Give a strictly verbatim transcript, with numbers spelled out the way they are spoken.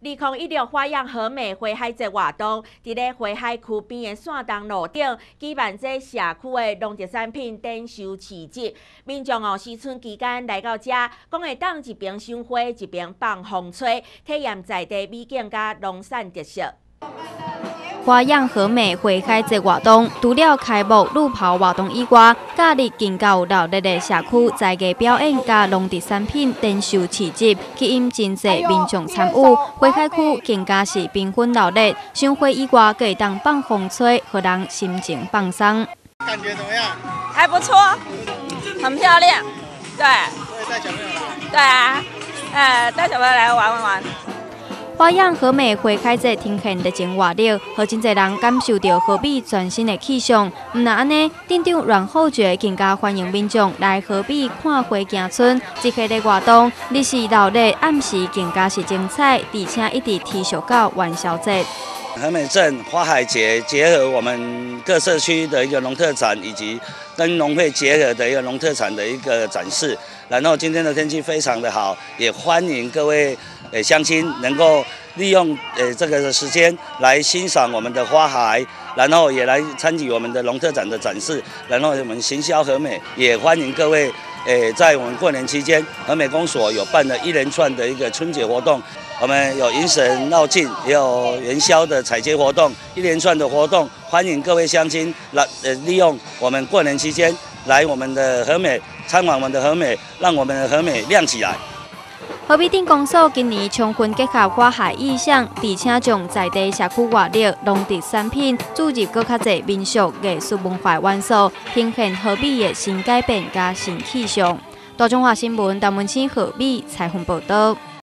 二零一六花样和美花海节活动，伫咧花海区边的线东路顶举办这社区的农特产品展售市集。民众哦，新春期间来到这，讲会当一边赏花，一边放风吹，体验在地美景甲农产特色。 花样和美花海节活动，除了开幕路跑活动以外，假日更有热烈的社区在地表演甲农特产品展售市集，吸引真侪民众参与。花海区更加是缤纷热烈，赏花以外，可以当放风吹，让人心情放松。 感觉怎么样？ 还不错，很漂亮。对。 所以带小朋友来。 对啊，呃，带小朋友来玩玩玩。 花样和美花海节呈现热情活力，让真侪人感受到和美全新的气象。唔但安尼，店长阮浩觉更加欢迎民众来和美看花行春。这系列活动日是热烈，暗时更加是精彩，而且一直持续到元宵节。 和美镇花海节结合我们各社区的一个农特产，以及跟农会结合的一个农特产的一个展示。然后今天的天气非常的好，也欢迎各位呃乡亲能够利用呃这个时间来欣赏我们的花海，然后也来参与我们的农特产的展示。然后我们行销和美，也欢迎各位呃在我们过年期间，和美公所有办了一连串的一个春节活动。 我们有迎神绕境，也有元宵的彩节活动，一连串的活动，欢迎各位乡亲来呃利用我们过年期间来我们的和美参观我们的和美，让我们的和美亮起来。 和美镇公所今年充分结合花海意象，而且将在地社区活力、农特产品注入更较侪民俗艺术文化元素，呈现和美的新改变加新气象。大中华新闻陈文清和美采访报道。